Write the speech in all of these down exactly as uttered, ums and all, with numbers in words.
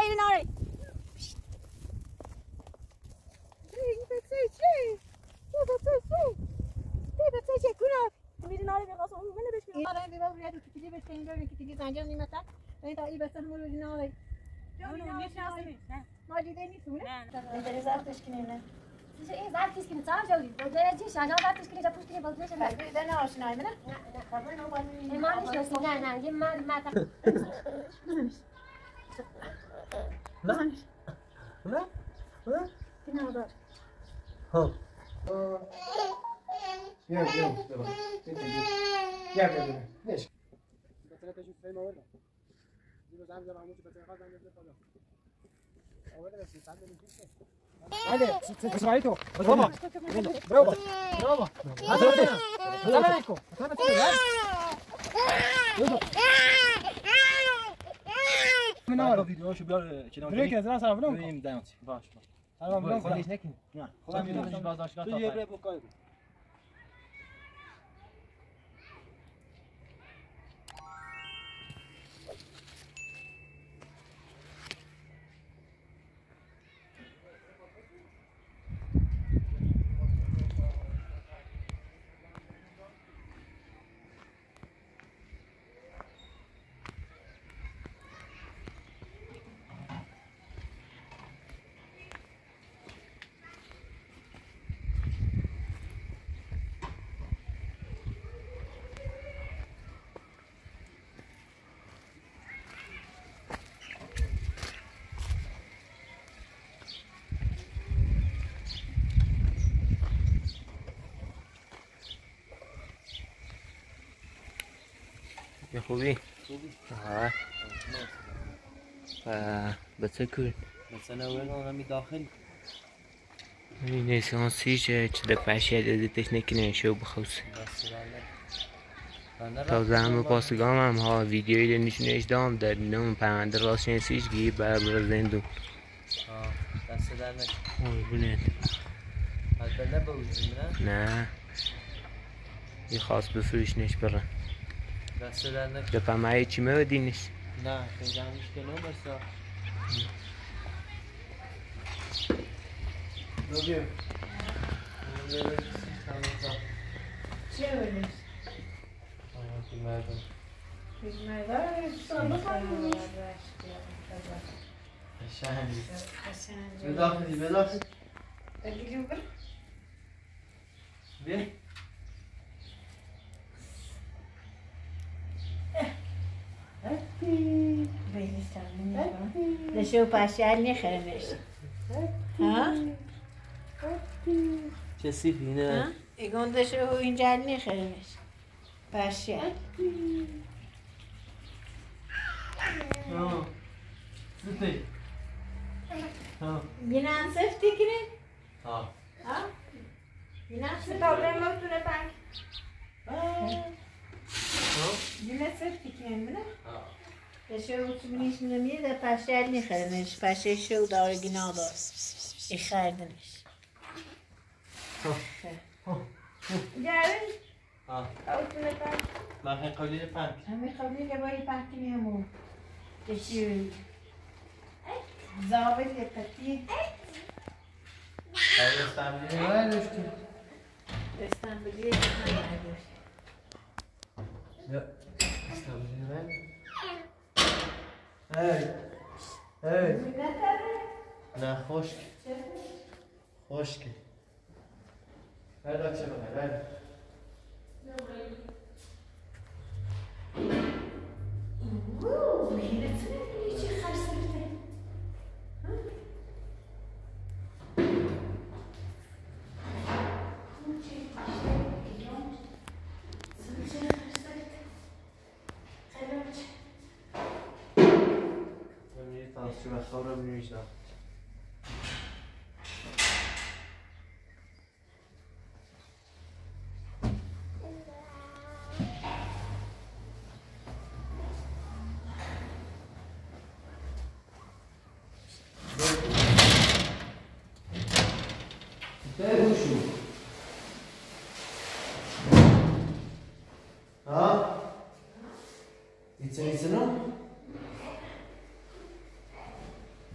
این ناره این بچه چی؟ این بچه چی؟ این بچه چی؟ کنار میری ناره بخواست اون منو بهش میگم آره بیا بیا تو کیلی بهش این داره کیلی زنجان نیمتا این تا این بچه همون رو ناره ما دیده نیستونه نه در زرتش کنه نه این زرتش کنه چهار جوری در چی شانا زرتش کنه جا پوش کنه باز نشه نه ده نه آشنای منه نه نه خبر نبودی ما نیست نه نه یه مال ما نه نه نه نه دار ها يا يا يا يا ليش بس تشوف في ما ولا دي بس عامل عمود بس خلاص عامل كده اولا بس تعمل الفيديو هذا تسمعيته برافو برافو برافو هذا السلام عليكم من اول فيديو شو بيقول كده بريك يا زلمه سلام عليكم بريم دايمتي باش سلام عليكم ليش نكين نعم خلاص مش بازاش كده يا بريك بقايد خوبی؟ خوبی؟ آه آه بچه کن بچه نویل آنمی داخل این اسانسی چه چه پشیه دادتش نکنه شو بخوص تازه همه پاسگام هم ها ویدیوی ده نشونش دام در نوم پرنده راست شنسیش گیه بر برا زندون آه دست در نکن آه بونید حتی نباوزیم نه؟ نه یه خواست بفروش نش برن دست در نکن ده پمه چی مودینش؟ نه خیلی همیش کنم بسا دو بیو چه بودیش؟ آماتی مردم پیش مردم سالو کنیم خشنگی خشنگی بداخلی بداخلی بگیریم بر بیا هاتی بیلیستم نشو پاشیال نخرمش ها؟ چه سیفی نه؟ ایگون دشو اینجا نخرمش پاشیال ها سیفی ها یه هم سفتی کنید؟ ها ها؟ یه هم سفتی کنید؟ مفتونه پنگ یه سفتی کنید منه؟ ها دشو اوچمونیش نمیه ده پاشیال نخرمش پاشیال شو داره گناه دار ای خردنش گرد؟ ها اوچونه پنگ من خیلی قبلی پنگ همه قبلی لبایی پنگ کنی همون دشو زابل پتی استنبولی نداشتی استنبولی نداشتی یا استنبولی نداشتی هی هی نه خشک خشک هر چه بخیر اوه هیله چه چه خرسته شو بخوره میشم ها يتسنى يتسنى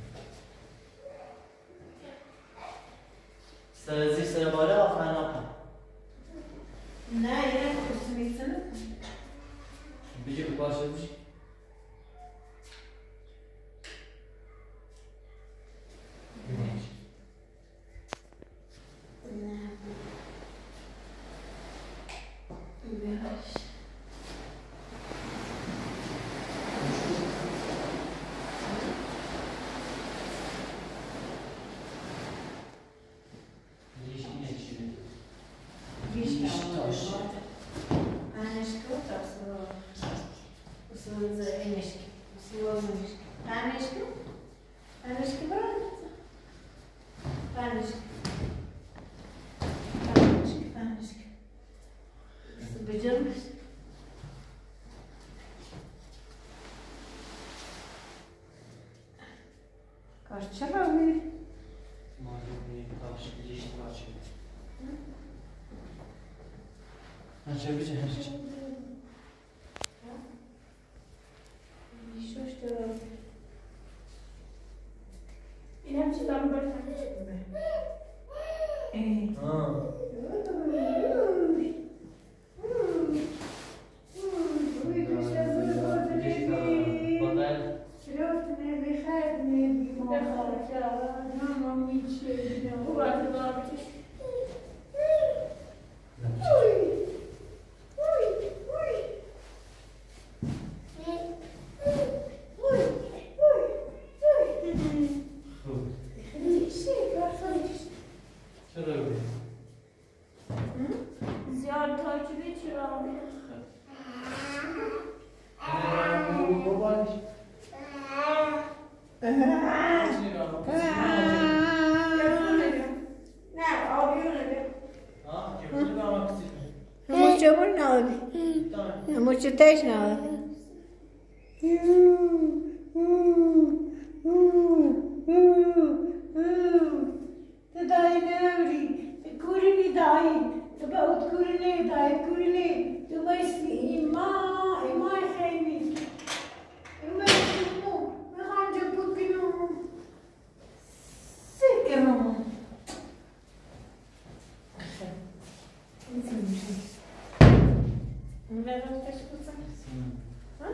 Ne, yine kursun içsene. Bir gibi başlamış. Güneş. Ne? Güneş. Kaçacak abi. Malzemeyi karşı bir işte açıyor. Açabilecek her şey. Що ж ти робиш? İrem çıkan böyle. Ей. Ha. Bu vardı daha müthiş. Ziyaret takibi için abi. Mucho bueno. Mucho tesh no. Tadai navri. Kurini dai. Tabaut kurini dai kurini. Tu vai ima ima khaymi. Ima khaymu. Ma khanja putinu. Sekero. Не розпочнеться. А?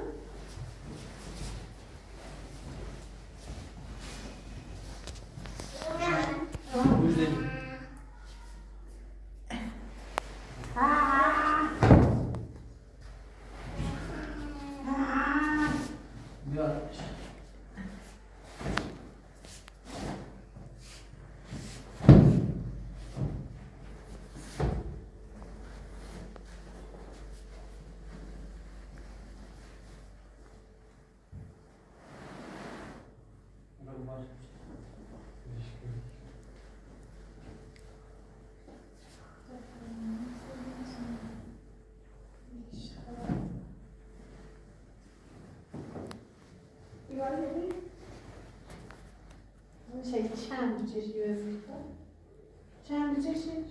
Şey, çam çeşiyoruz. Çam çeşiyoruz.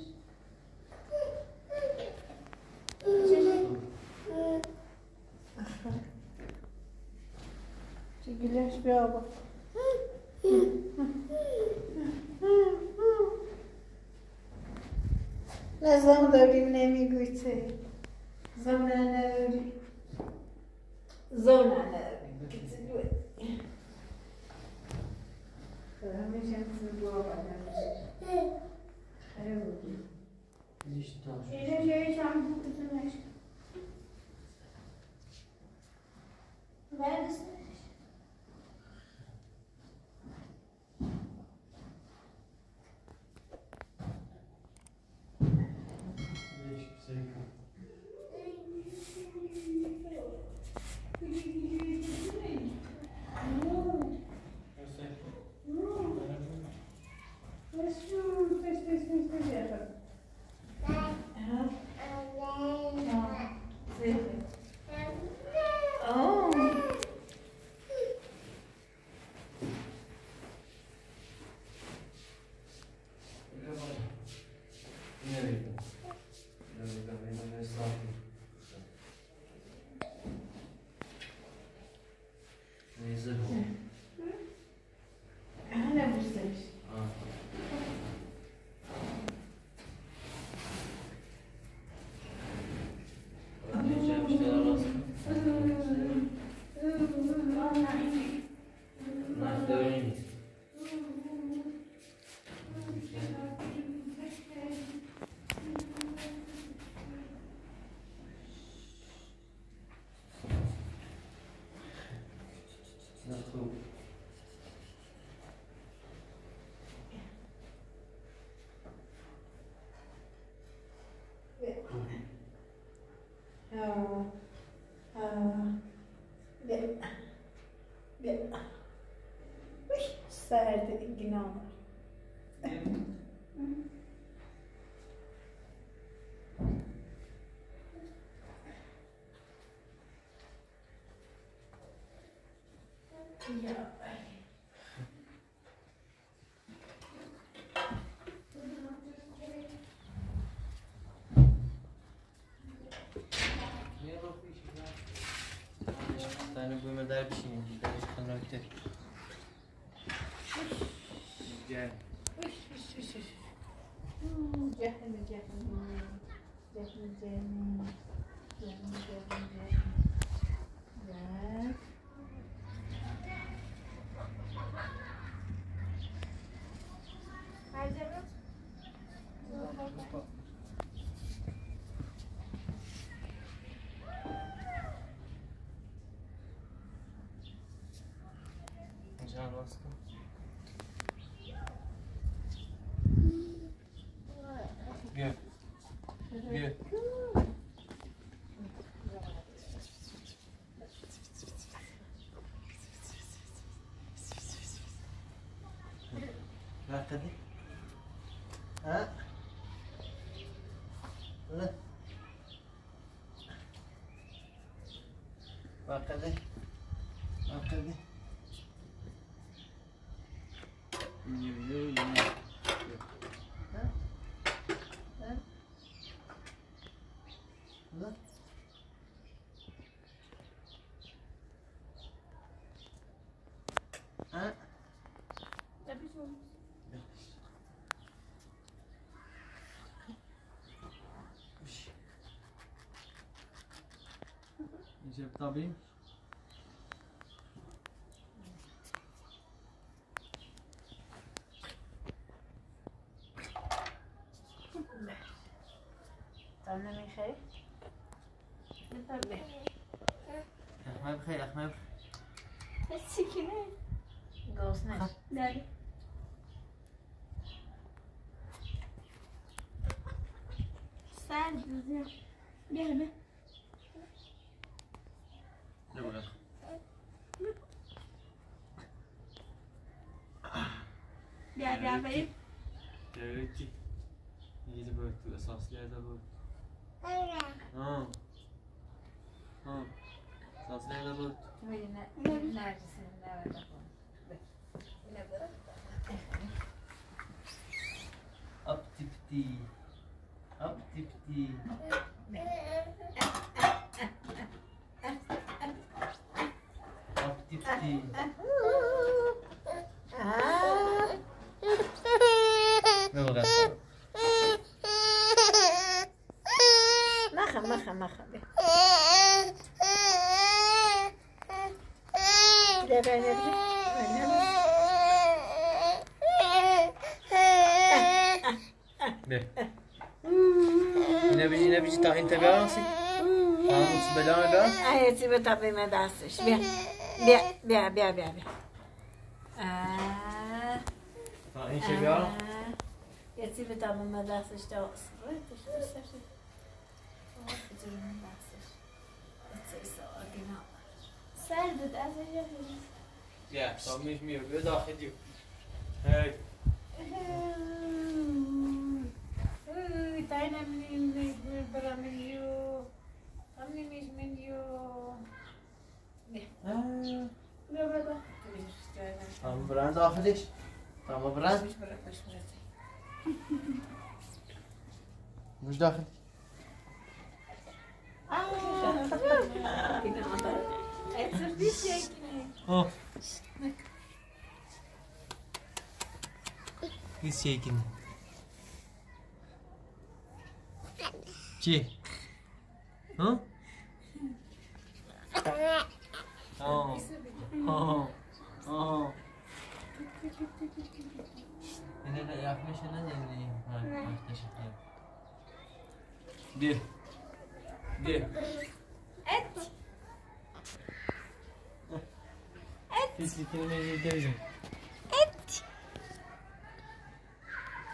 Güneş bir hava. Ne zaman da öyle mi güçse? Zaman öyle. Zaman öyle. İrem şey çam bütün aşk. Neredesin? Let's do this, this, this, this, this. آه آه بیا بیا وی سرد دیگه نامر یا Tane bölme der bir şeyim. Dermiş kanalite. Gel. وش وش وش وش جهل جهل جهل جهل جهل جهل جهل Can baskın. Gel. Gel. Ver hadi. Ha? Öyle. Bak hadi. Bak hadi. Yo yo yo. Ha? Ha? Ulan. Ha? Recep tabii. تعمل لي خير؟ نتبه Ahmet bخير Ahmet. السكينة قوسنا لا سعد زين جهبة Ne bu lan? يا جعفر Evet ki. İyice böyle esaslı yerde böyle. Ha. Ha. Esaslı yerde böyle. وين نرجس نرجس Up tipti. Up tipti. Up tipti. Ne bu lan? مخا مخا مخا لا لا لا Ne? Yine bir yine bir tahin tabiağın nasıl? Tamam, belanı da. هاي تبي طبي ما داسش بيع بيع بيع بيع بيع بيع آه Tahin tabiağın. يا تبي طبي ما داسش تو صبرت ايش بس ايش بتجرب ما داسش تسوي سوا جنا سعد أزاي Ya, tam içmiyor. Böyle daha ediyor. Hey. تعالى من برا من يو عمي مش من يو لا بابا Tamam, brand dahiliş. Tamam, brand. مش برا مش برا Mش dahil. Oh. He's shaking. Chi. Huh? Oh. Oh. Oh. Yine de yakmış ne deneyim? Ha, teşekkür. Bir. Bir. Et Biz ikini mecbur Et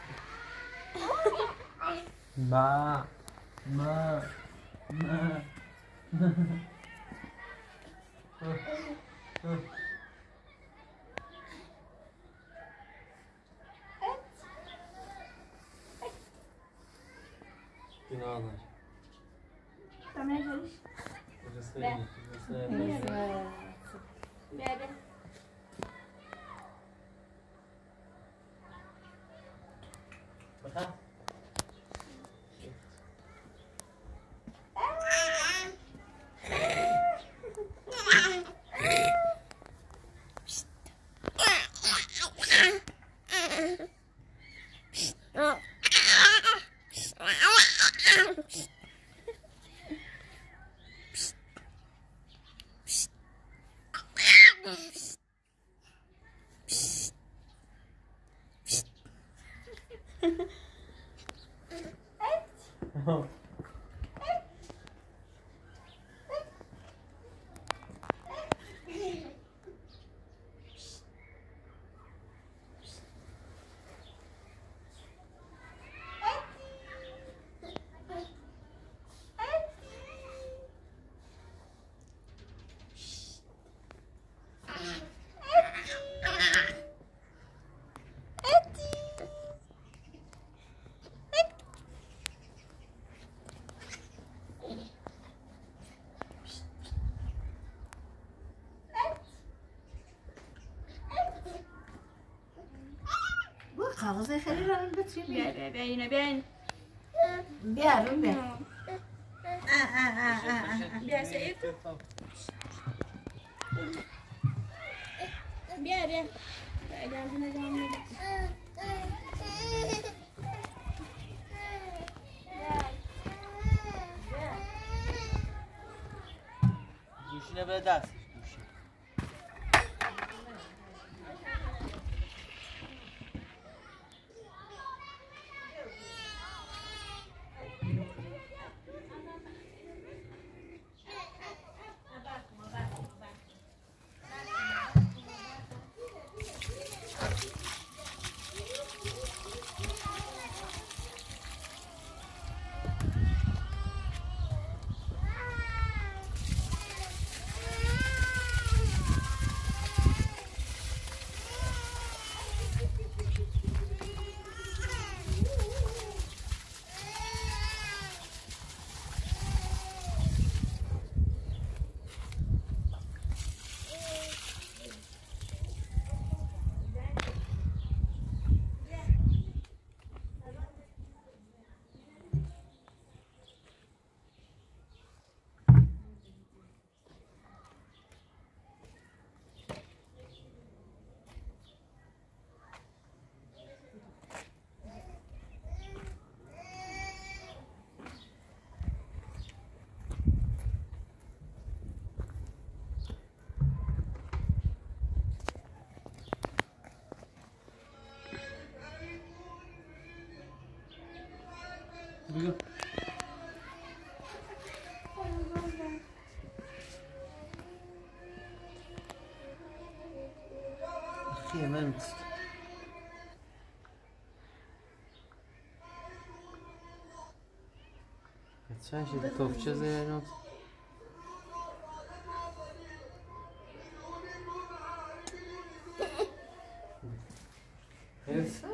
Ma. Ma. Ma. Günahlar. Tamam çalış. Burası Ben. iyi. Burası iyi. Bebe. Bakın. Kavuzı خیلی رنگ بتری بیا بیا بیا اینو بیا این. بیا رو بیا بیا سعید. بیا بیا. اجازه ندارم. گوشینه به دست. گوشی. بگو. خیلی من چند شده توفچه زیرانات هست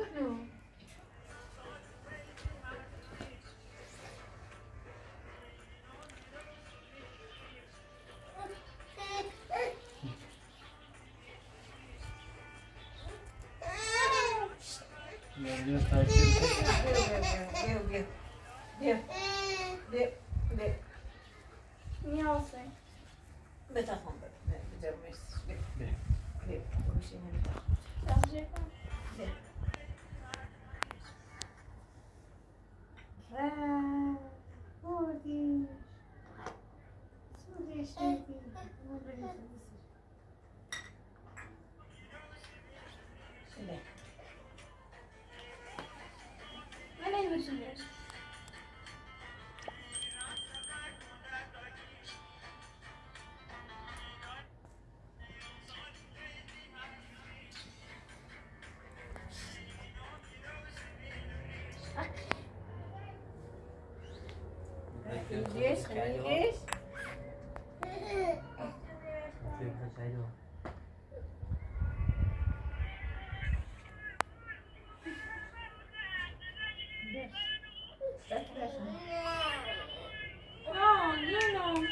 Biraz takip بیا بیا بیا بیا Niye olsun? بتخون بیا بیا بیا بیا گوشینه بتخون Sadece و بودی سودش شدی ben en başındayım. İngiliz, İngiliz. No, no, no.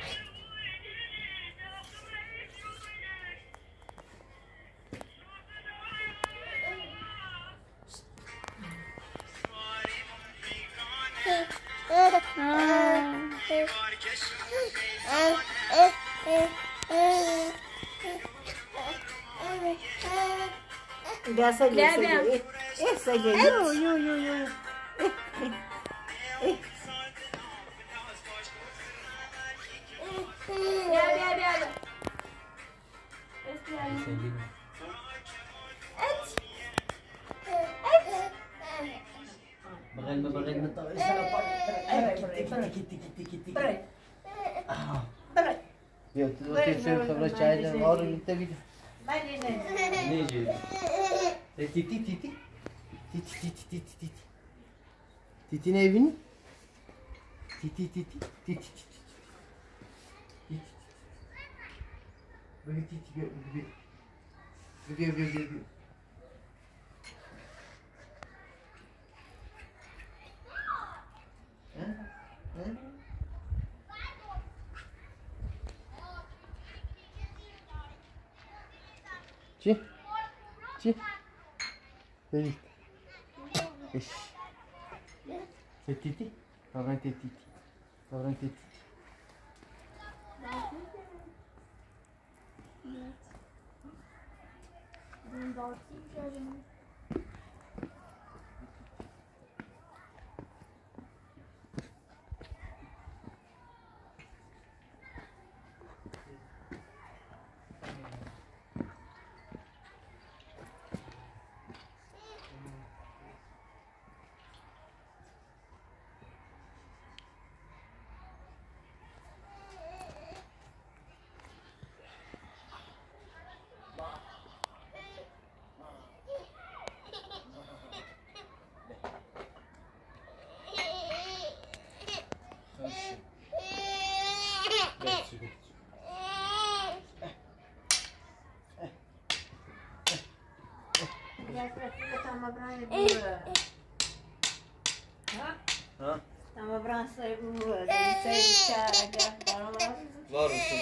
Biasa je, Biar, saja. biar. Eh, eh saja. Yo, yo, yo, yo. Eh, eh, eh. Biar, biar, biar. Biar. بغيت ما بغيت ما طلعش على بالك كيتي كيتي كيتي Peraí, اه peraí. يا تروحي فين خرجت عاد النهار انت بيك Vai, neném. نيجي تيتي تيتي تيتي تيتي تيتي تيتي تيتي تيتي نايفيني تيتي تيتي تيتي تيتي تيتي بغي تيتي بغي بغي بغي بغي ها ها Ci? Ci? Vedi? Esh. C'est Titi? T'auras Titi. T'auras Titi. Tama branca dura. Ha? Tama branca dura. Sai de chaga. Var mısın?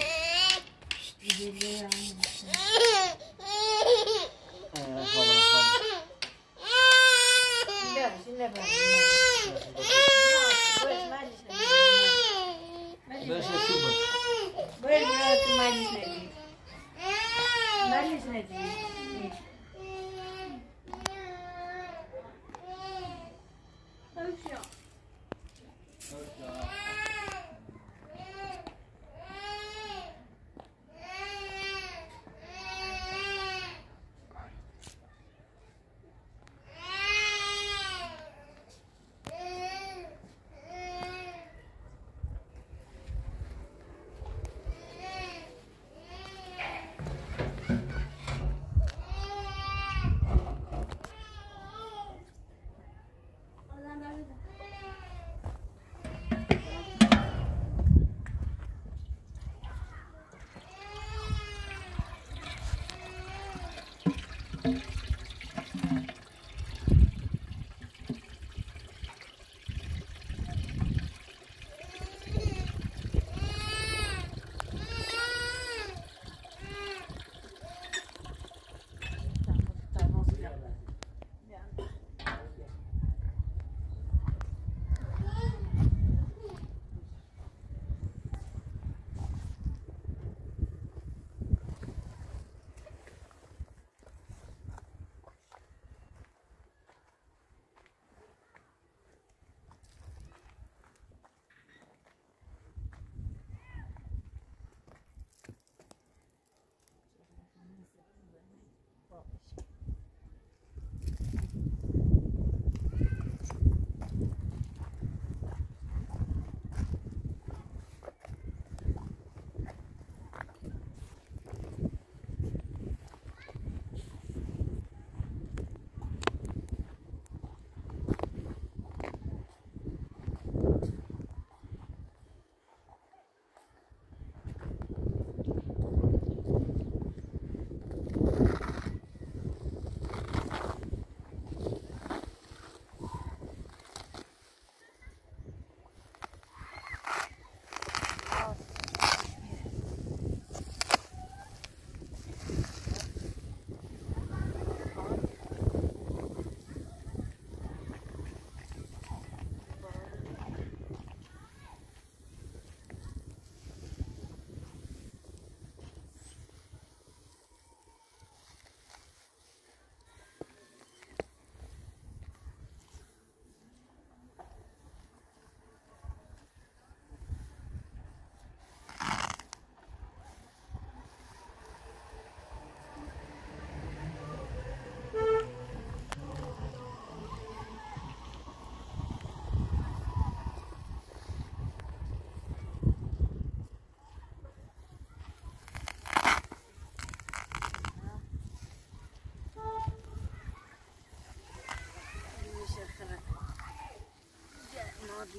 Ee, falan falan. Şimdi, şimdi bak. Ben şey yapıyorum. Böyle böyle malis ne diyeyim? Malis ne diyeyim?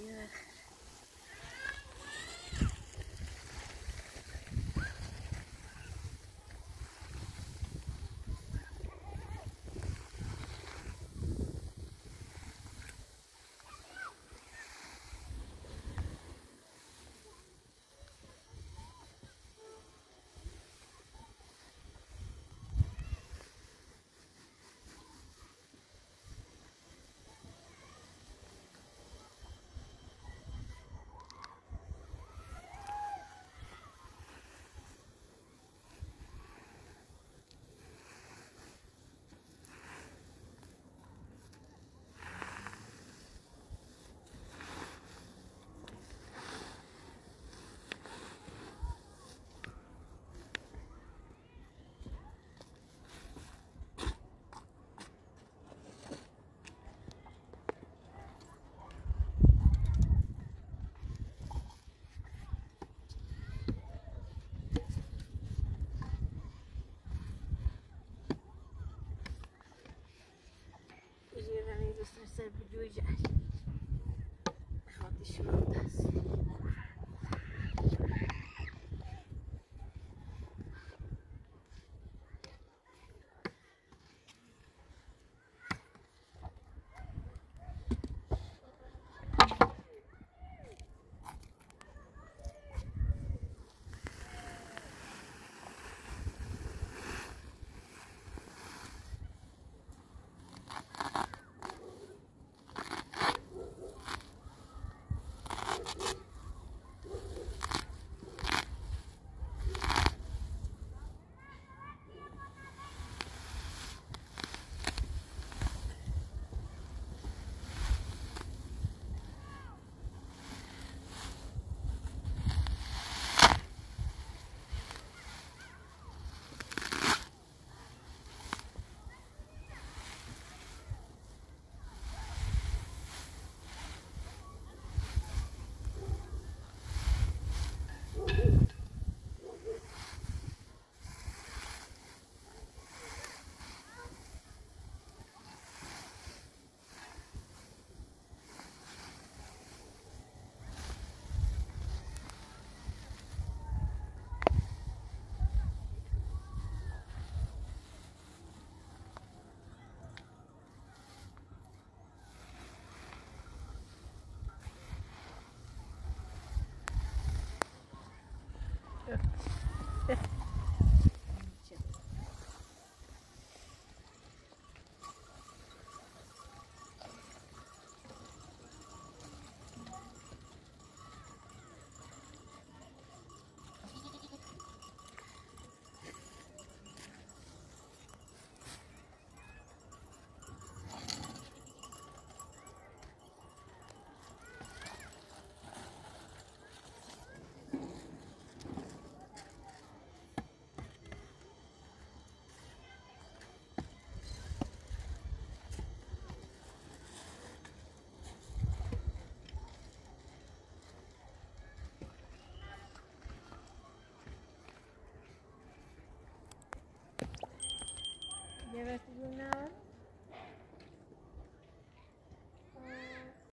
Ser videoja. Roda chutas. Evet.